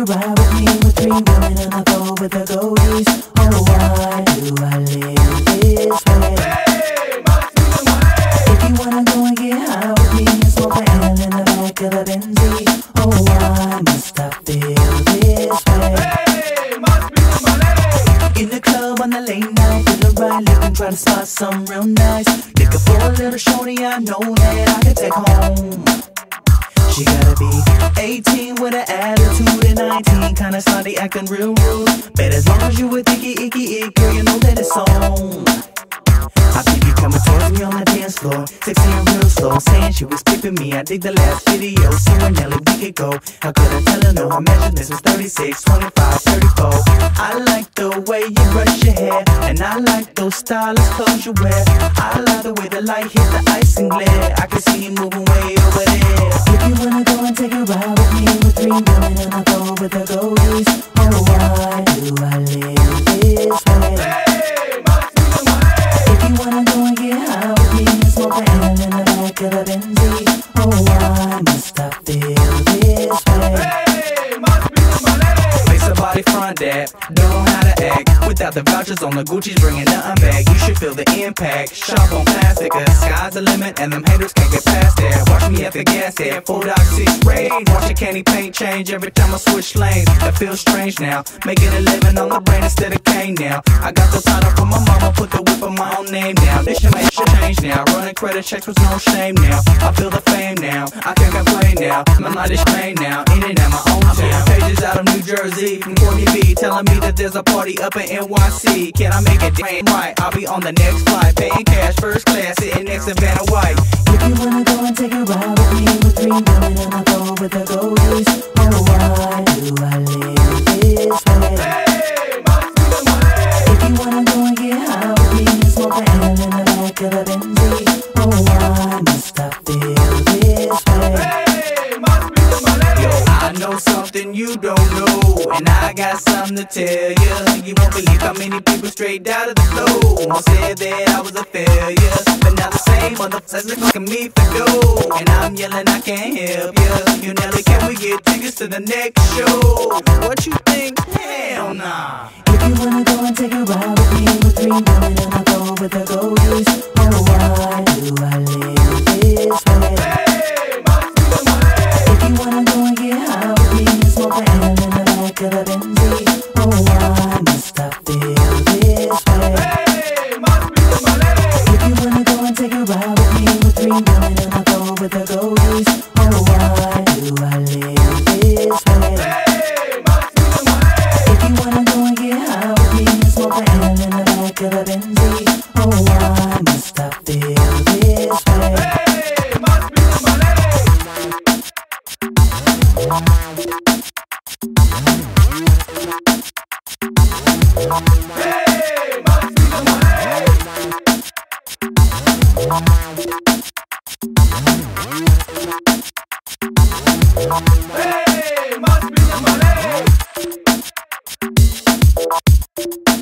a ride with me with three women on the boat with the goldies. Oh, why do I live this way? If you wanna go and get high with me and smoke an L in the back of the Benzie, oh, why must I feel this way? In the club on the late night, feeling right, looking, try to spot something real nice. Looking for a little shorty I know that I can take home. She gotta be 18 with an attitude and 19, kinda slutty, acting real rude. But as long as you with icky, girl, you know that it's on. I keep you coming towards me on the dance floor, sexy and real slow, saying she was keeping me. I dig the last video, so when Nelly we could go. How could I tell her no? I measured this was 36, 25, 34. I like the way you brush your hair, and I like those stylish clothes you wear. I like the way the light hit the ice and glare. I can see you moving way over there. If you wanna go and take a ride with me with three women and I go with the goldies, oh, why do I live this way? Of the Benzie, oh, why must I feel this way? Face a body front that don't know how to act. Without the vouchers on the Gucci's bringing nothing back. You should feel the impact. Shop on plastic, the sky's the limit, and them haters can't get past that. Watch me at the gas head, 4.6 raid. Watch your candy paint change every time I switch lanes. That feels strange now, making a living on the brain instead of cane now. I got the title from my mama, put the whip on my own name now. This shit make shit change now, running credit checks with no shame now. I feel the fame now, I can't complain now. My light is plain now, in and out my own town. Pages out of New Jersey from Corky B, telling me that there's a party up in NYC. Can I make it rain right? I'll be on the next flight, paying cash, first class, sitting next to Vanna White. If you wanna go and take a ride with me with three women and I go with the goldies, oh, why do I live this way? If you wanna go and get high with me and smoke an L in the back of the Benzie, oh, why must I feel this way? Yo, I know something you don't know, and I got something to tell you. You won't believe how many people straight out of the flow said that I was a failure, but now the same motherfuckers look at me for dough, and I'm yelling I can't help you. You Nelly, can we get tickets to the next show? What you think? Hell nah. If you wanna go and take a ride with me with three women and I go with the goldies, oh, why do I live this way? If you wanna go and get high with me and smoke an L in the back of the Benzie, oh, why must I feel this way? If you wanna go and take a ride with me with three women and I go with the goldies, oh, why do I live this way? If you wanna go and get high with me and smoke an L in the back of the Benzie, oh, why must I feel this way? Hey, must be the money.